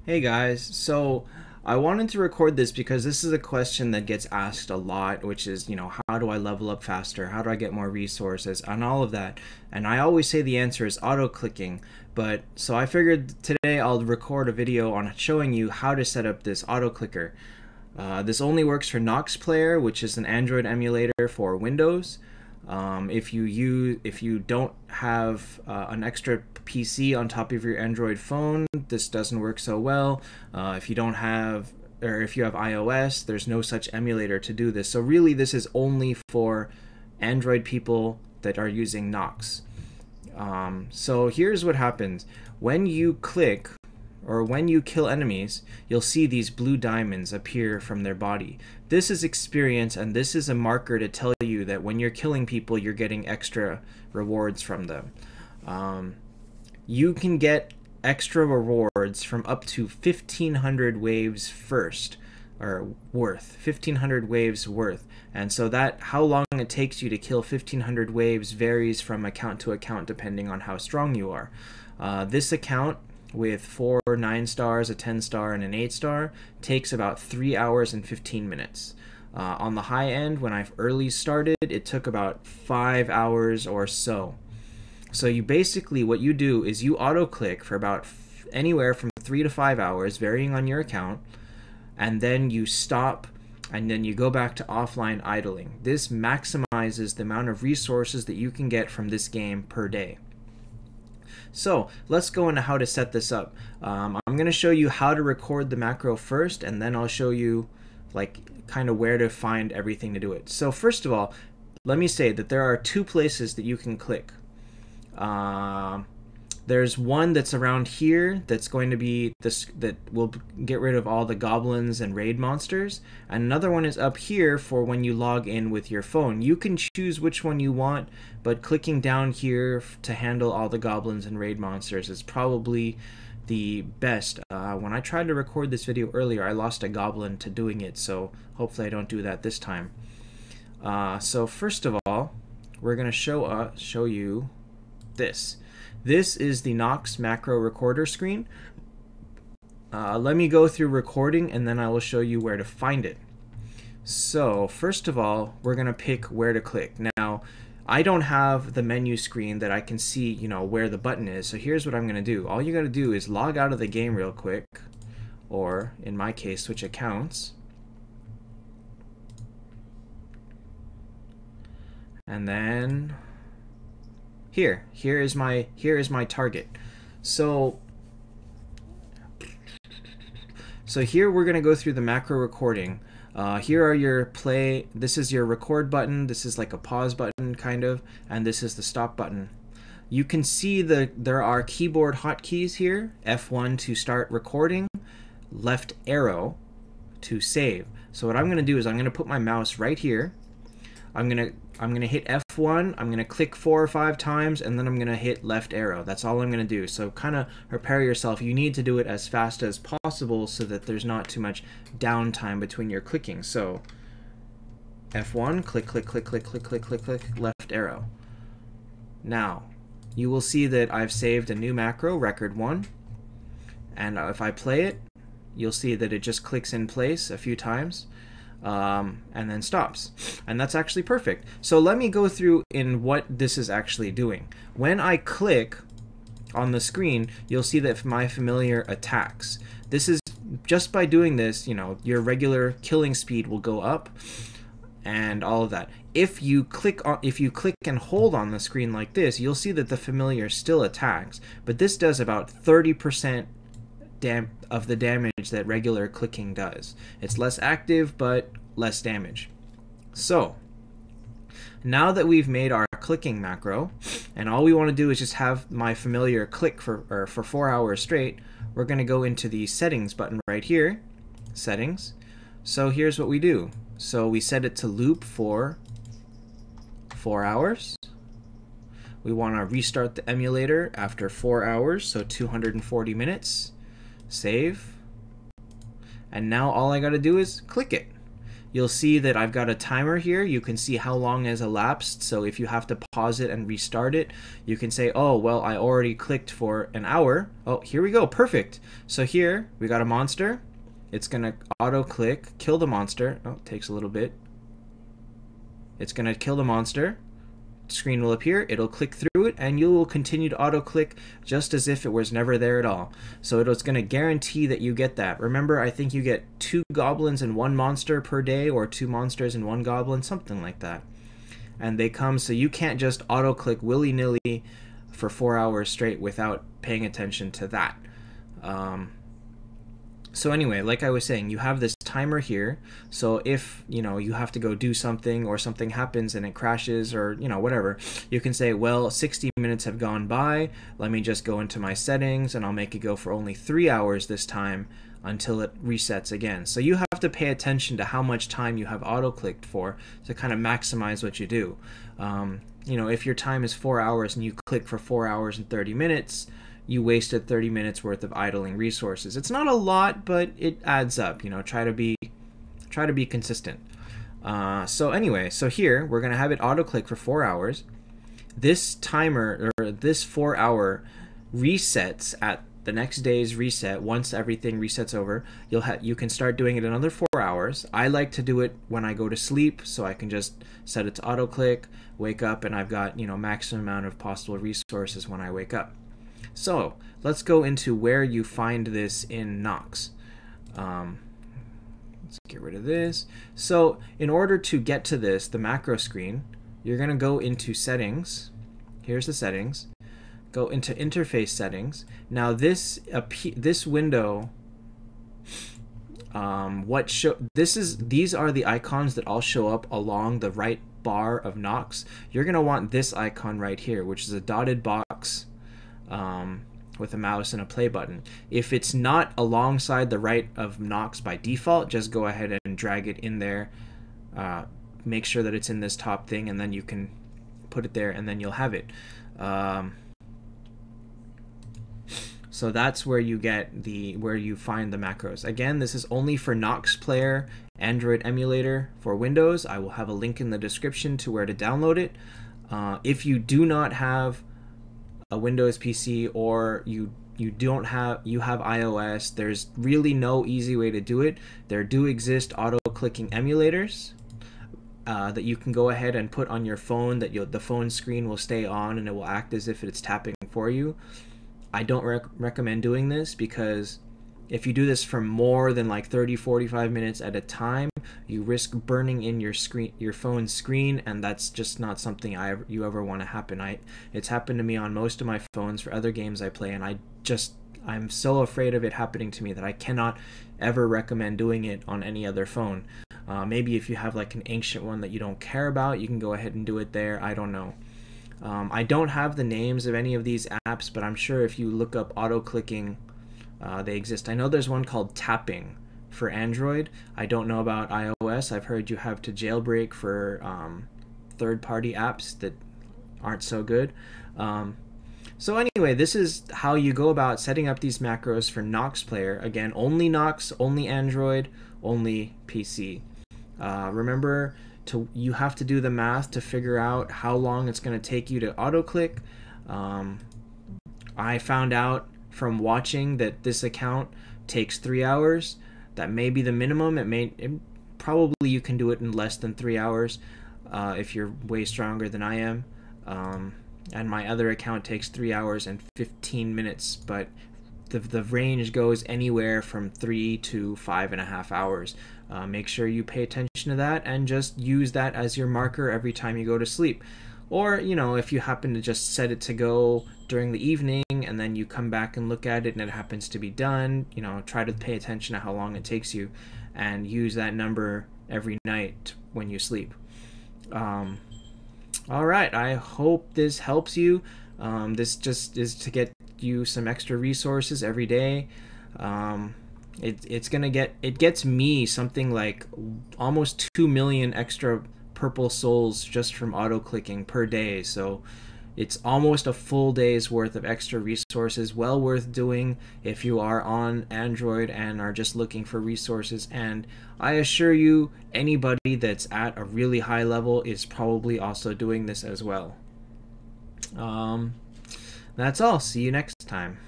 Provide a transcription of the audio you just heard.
Hey guys, so I wanted to record this because this is a question that gets asked a lot, which is, how do I level up faster? How do I get more resources? And all of that. And I always say the answer is auto-clicking, but so I figured today I'll record a video on showing you how to set up this auto-clicker. This only works for NoxPlayer, which is an Android emulator for Windows. If you don't have an extra PC on top of your Android phone, this doesn't work so well. If you have iOS, there's no such emulator to do this. So really, this is only for Android people that are using Knox. So here's what happens when you click or when you kill enemies. You'll see these blue diamonds appear from their body. This is experience, and this is a marker to tell you that when you're killing people, you're getting extra rewards from them. You can get extra rewards from up to 1,500 waves worth, 1,500 waves worth. And so that how long it takes you to kill 1,500 waves varies from account to account depending on how strong you are. This account with 4 9-stars, a 10-star, and an 8-star takes about 3 hours and 15 minutes. On the high end, when I early started, it took about 5 hours or so. So you basically, what you do is you auto-click for about anywhere from 3 to 5 hours, varying on your account, and then you stop, and then you go back to offline idling. This maximizes the amount of resources that you can get from this game per day. So let's go into how to set this up. I'm going to show you how to record the macro first, and then I'll show you kind of where to find everything to do it. So first of all, let me say that there are 2 places that you can click. There's one that's around here that's going to be that will get rid of all the goblins and raid monsters, and another one is up here for when you log in with your phone. You can choose which one you want, but clicking down here to handle all the goblins and raid monsters is probably the best. When I tried to record this video earlier, I lost a goblin to doing it, so hopefully I don't do that this time. So first of all, we're going to show you this. This is the Knox macro recorder screen. Let me go through recording, and then I will show you where to find it. So first of all, we're going to pick where to click. Now, I don't have the menu screen that I can see, where the button is. So here's what I'm going to do. All you got to do is log out of the game real quick, or in my case, switch accounts. And then here is my target. So here we're going to go through the macro recording. Here are your play. This is your record button. This is like a pause button kind of, and this is the stop button. You can see there are keyboard hotkeys here. F1 to start recording, left arrow to save. So what I'm going to do is I'm going to put my mouse right here. I'm gonna hit F1, I'm gonna click 4 or 5 times, and then I'm gonna hit left arrow. That's all I'm gonna do. So kind of prepare yourself. You need to do it as fast as possible so that there's not too much downtime between your clicking. So F1, click, click, click, click, click, click, click, click, left arrow. Now, you will see that I've saved a new macro, record 1, and if I play it, you'll see that it just clicks in place a few times. And then stops, and that's actually perfect. So let me go through in what this is actually doing. When I click on the screen, you'll see that my familiar attacks. This is just by doing this, your regular killing speed will go up and all of that. If you click and hold on the screen like this, you'll see that the familiar still attacks, but this does about 30% of the damage that regular clicking does. It's less active, but less damage. So now that we've made our clicking macro, and all we want to do is just have my familiar click for 4 hours straight, we're going to go into the settings button right here, settings. So here's what we do. So we set it to loop for 4 hours. We want to restart the emulator after 4 hours, so 240 minutes. Save, and now all I got to do is click it. you'll see that I've got a timer here. You can see how long has elapsed. So if you have to pause it and restart it, you can say, oh, well, I already clicked for an hour. Oh, here we go. Perfect. So here we got a monster. It's going to auto click, kill the monster. Oh, it takes a little bit. It's going to kill the monster. Screen will appear, it'll click through it, and you will continue to auto click just as if it was never there at all. So it's going to guarantee that you get that. Remember, I think you get 2 goblins and 1 monster per day, or 2 monsters and 1 goblin, something like that. And they come, so you can't just auto click willy-nilly for 4 hours straight without paying attention to that. So anyway, like I was saying, you have this timer here. So if, you have to go do something, or something happens and it crashes, or, whatever, you can say, well, 60 minutes have gone by. Let me just go into my settings and I'll make it go for only 3 hours this time until it resets again. So you have to pay attention to how much time you have auto-clicked for to kind of maximize what you do. If your time is 4 hours and you click for 4 hours and 30 minutes, you wasted 30 minutes worth of idling resources. It's not a lot, but it adds up. Try to be consistent. So anyway, so here we're gonna have it auto click for 4 hours. This timer, or this 4 hour, resets at the next day's reset. Once everything resets over, you can start doing it another 4 hours. I like to do it when I go to sleep, so I can just set it to auto click, wake up, and I've got maximum amount of possible resources when I wake up. So let's go into where you find this in Knox. Let's get rid of this. So in order to get to this, the macro screen, you're going to go into settings. Here's the settings. Go into interface settings. Now this window, these are the icons that all show up along the right bar of Knox. You're going to want this icon right here, which is a dotted box with a mouse and a play button. If it's not alongside the right of Knox by default, just go ahead and drag it in there. Make sure that it's in this top thing, and then you can put it there, and then you'll have it. So that's where you get where you find the macros. Again, this is only for NoxPlayer Android emulator for Windows. I will have a link in the description to where to download it. If you do not have a Windows PC, or you have iOS, there's really no easy way to do it. There do exist auto-clicking emulators that you can go ahead and put on your phone, that the phone screen will stay on and it will act as if it's tapping for you. I don't recommend doing this, because if you do this for more than like 30-45 minutes at a time, you risk burning in your phone's screen, and that's just not something you ever want to happen. It's happened to me on most of my phones for other games I play, and I'm so afraid of it happening to me that I cannot ever recommend doing it on any other phone. Maybe if you have like an ancient one that you don't care about, you can go ahead and do it there. I don't know. I don't have the names of any of these apps, but I'm sure if you look up auto-clicking, they exist. I know there's one called Tapping for Android. I don't know about iOS. I've heard you have to jailbreak for third-party apps that aren't so good. So anyway, this is how you go about setting up these macros for NoxPlayer. Again, only Knox, only Android, only PC. Remember, you have to do the math to figure out how long it's going to take you to auto-click. I found out from watching that this account takes 3 hours. That may be the minimum. Probably you can do it in less than 3 hours if you're way stronger than I am. And my other account takes 3 hours and 15 minutes, but the range goes anywhere from 3 to 5.5 hours. Make sure you pay attention to that and just use that as your marker every time you go to sleep. Or, if you happen to just set it to go during the evening and then you come back and look at it and it happens to be done, try to pay attention to how long it takes you and use that number every night when you sleep. All right, I hope this helps you. This just is to get you some extra resources every day. It gets me something like almost 2 million extra purple souls just from auto clicking per day. So It's almost a full day's worth of extra resources, well worth doing if you are on Android and are just looking for resources. And I assure you, anybody that's at a really high level is probably also doing this as well. That's all. See you next time.